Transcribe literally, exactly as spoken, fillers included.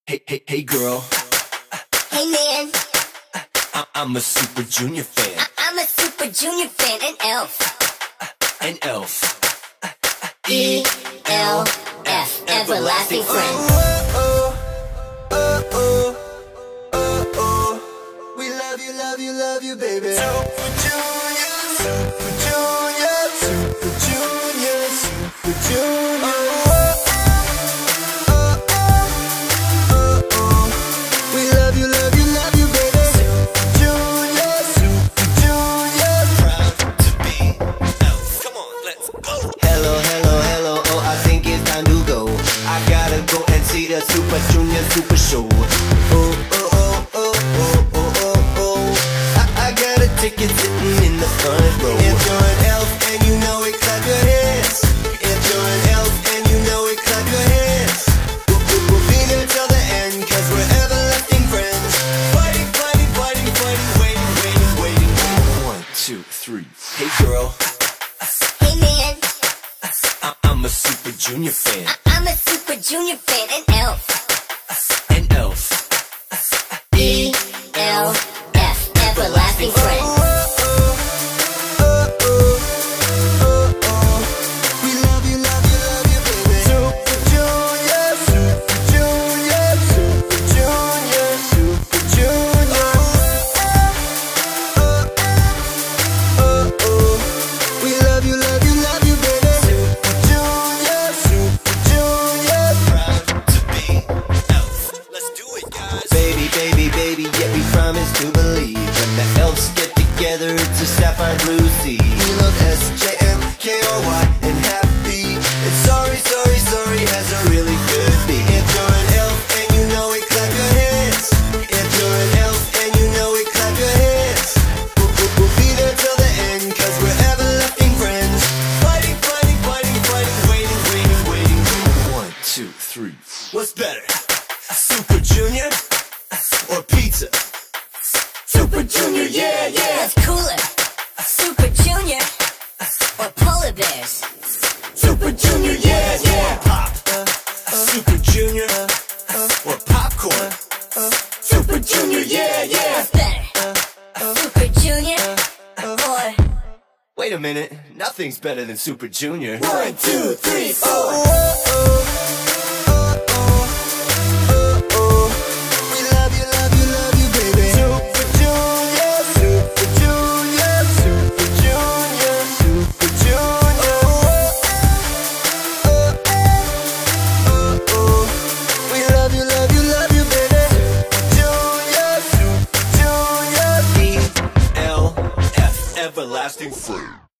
Hey, hey, hey, girl. Hey, man. I I'm a Super Junior fan. I I'm a Super Junior fan and Elf. An elf. E L F, everlasting friend. Oh, oh, oh, oh, oh. We love you, love you, love you, baby. Super Junior, Super Junior, Super Junior, Super Junior. See the Super Junior Super Show. Oh, oh, oh, oh, oh, oh, oh, oh. I, I got a ticket sitting in the front row. If you're an elf and you know it, clap your hands. If you're an elf and you know it, clap your hands. We'll, we'll, we'll be there till the end, cause we're everlasting friends. Fighting, fighting, fighting, fighting, waiting, waiting, waiting. One, two, three. Hey, girl. Hey, man. I I'm a Super Junior fan. I I'm a Super Junior fan and Elf. An elf. E L F, everlasting friend. To believe when the elves get together, it's a sapphire blue sea. We love S J M K R Y and happy. And sorry, sorry, sorry has a really good beat. If you're an elf and you know it, clap your hands. If you're an elf and you know it, clap your hands. We'll, we'll, we'll be there till the end, cause we're everlasting friends. Fighting, fighting, fighting, fighting, waiting, waiting, waiting. One, two, three. What's better? Super Junior or pizza? Super Junior, yeah, yeah. That's cooler. Super Junior or polar bears. Super Junior, yeah, yeah. Pop. Super Junior or popcorn. Super Junior, yeah, yeah. What's better? Super Junior or... Wait a minute. Nothing's better than Super Junior. One, two, three, four. Oh, oh. Everlasting friend.